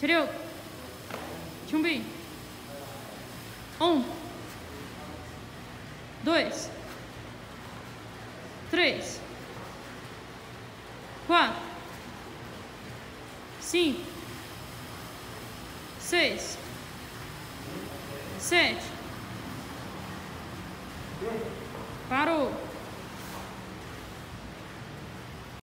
체력 준비 2 3 4 5 6 7 parou.